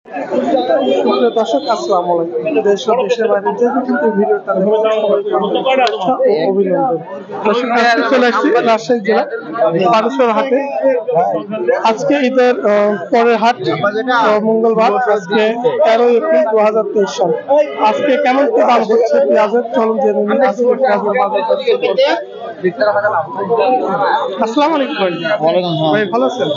দর্শক আসসালামু আলাইকুম। দেশ ও দেশের বাইরে যে কিন্তু ভিডিওটা অভিনন্দন। দর্শক আজকে চলে আসছি রাজশাহী জেলা পারুসর হাটে। আজকে ঈদের পরের হাট, মঙ্গলবার, আজকে 13 এপ্রিল 2023 সাল। আজকে কেমন কি দাম হচ্ছে পেঁয়াজের, চলুন জেনে নিন আজকে পেঁয়াজের বাজার। আসসালামু আলাইকুম ভাই। ভাই ভালো আছেন?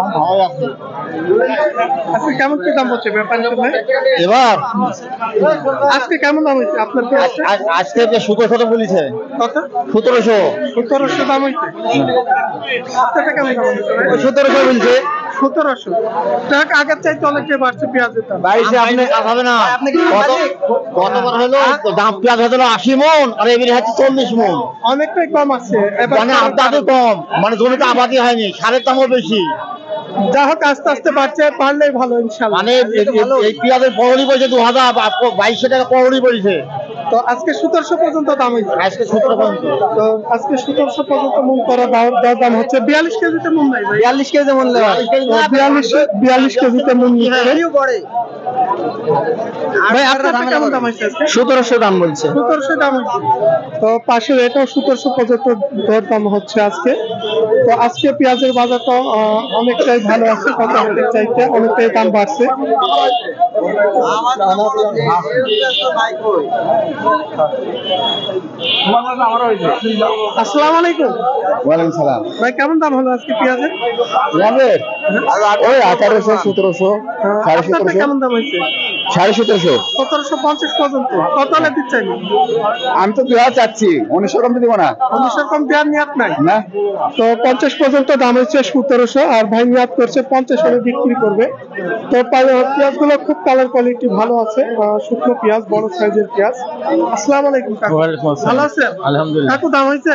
আজকে কেমন কি দাম হচ্ছে ব্যাপারী সামনে? এবার আজকে কেমন দাম হচ্ছে আপনার? আজকে যে 1700 বলেছে, কত? 1700 1700 দাম হচ্ছে। আপনারটা কেমন দাম হচ্ছে? 1700 বলছে। 1700 টাকা আগের চাইতে অনেকটাই বাড়ছে পেঁয়াজের দাম। বাইশে আপনি হবে না। গতবার হলো দাম পেঁয়াজ হলো 80 মন, আর এবার হচ্ছে 40 মন। অনেকটাই কম আছে মানে আবাদি কম, মানে জমিতে আবাদি হয়নি, সারের দামও বেশি। যা হোক আস্তে আস্তে বাড়ছে, পারলেই ভালো ইনশাআল্লাহ। মানে এই পেঁয়াজের পরড়ি বলছে 2022 টাকা পরড়ি বলছে। তো আজকে 1700 পর্যন্ত দাম হয়েছে। আজকে 17 পর্যন্ত। তো আজকে 1700 পর্যন্ত মন করা দাম হচ্ছে। 42 কেজিতে মন নাই ভাই। 42 কেজি মন নেওয়া। 42 কেজিতে মন নিচ্ছে ভাই। আপনার কেমন দাম হয়েছে? 1700 দাম বলছে। 1700 দাম হয়েছে। তো পাশের এটাও 1700 পর্যন্ত দর দাম হচ্ছে আজকে। তো আজকে পেঁয়াজের বাজারটা অনেকটাই ভালো আছে, কত হাটের চাইতে অনেকটাই দাম বাড়ছে। আসসালামু আলাইকুম। ওয়ালাইকুম সালাম। ভাই কেমন দাম হলো আজকে পেঁয়াজের? ওই 1800 1700 আপনারটা কেমন দাম হয়েছে? 1750 1750 পর্যন্ত। কত হলে দিচ্ছেন? আমি তো পেঁয়াজ চাচ্ছি, 1900 কম দিব না। 1900 কম দেওয়ার নিয়াত নাই না। তো 50 পর্যন্ত দাম হচ্ছে 1700, আর ভাই নিয়াত করছে 50 হলে বিক্রি করবে। তো পেঁয়াজ গুলো খুব কালার কোয়ালিটি ভালো আছে, শুকনো পেঁয়াজ, বড় সাইজের পেঁয়াজ। আসসালামু আলাইকুম কাকু। ভালো আছেন? আলহামদুলিল্লাহ। কাকু দাম হয়েছে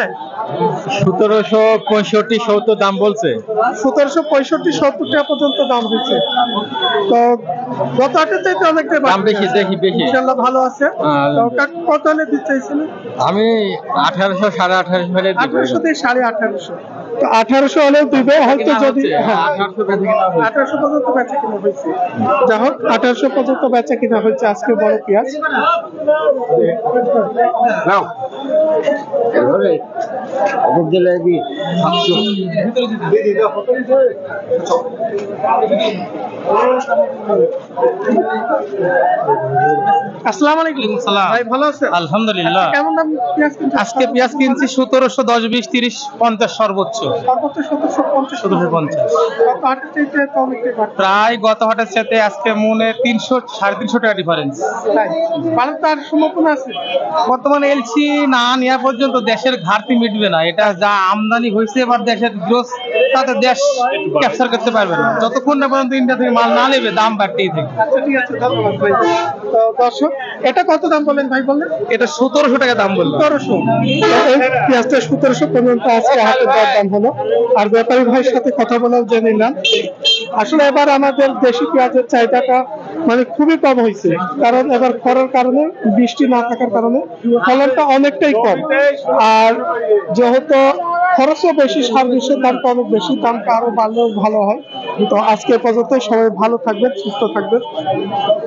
1765 70 দাম বলছে। 1765 70 টাকা পর্যন্ত দাম হয়েছে। তো গত হাটের চাইতে অনেকটাই দাম বেশি, দেখি বেশি। ইনশাআল্লাহ ভালো আছে। তো কাকু কত হলে দিতে চাইছিলেন? আমি 1800 1850 হলে দিব। 1800 থেকে 1850। তো 1800 হলেও দিবে হয়তো, যদি 1800 পর্যন্ত বেচা কিনা হয়েছে। যা হোক 1800 পর্যন্ত বেচা কিনা হয়েছে আজকে বড় পেঁয়াজ। নাও এভাবে অবুক দিলে কি 700 আসসালামু আলাইকুম। ভাই ভালো আছেন? আলহামদুলিল্লাহ। কেমন দাম পেঁয়াজ কিনছেন? আজকে পেঁয়াজ কিনছি 1700 10 20 30 50 সর্বোচ্চ। সর্বোচ্চ 1750। 1750 গত হাটের চাইতে তো অনেকটাই বাড়ছে। প্রায় গত হাটের সাথে আজকে মনে 300 350 টাকা ডিফারেন্স। তাই ভালো তার সম্ভাবনা আছে। বর্তমানে এলসি না নেওয়া পর্যন্ত দেশের ঘাটতি মিটবে না। এটা যা আমদানি হয়েছে এবার দেশের গ্রোথ, তাতে দেশ ক্যাপচার করতে পারবে না যতক্ষণ না পর্যন্ত ইন্ডিয়া থেকে মাল না নেবে। দাম বাড়তেই থাকে। আচ্ছা ঠিক আছে, ধন্যবাদ ভাই। তো দর্শক এটা কত দাম বললেন ভাই? বললেন এটা 1700 টাকা দাম বললো। 1700। পেঁয়াজটা 1700 পর্যন্ত আজকে হাটের দর দাম হলো। আর ব্যাপারী ভাইয়ের সাথে কথা বলেও জেনে নিলাম। আসলে এবার আমাদের দেশি পেঁয়াজের চাহিদাটা মানে খুবই কম হয়েছে, কারণ এবার খরার কারণে, বৃষ্টি না থাকার কারণে ফলনটা অনেকটাই কম। আর যেহেতু খরচও বেশি, সার বিষের দামটা অনেক বেশি, দামটা আরো বাড়লেও ভালো হয়। তো আজকে পর্যন্ত সবাই ভালো থাকবেন, সুস্থ থাকবেন।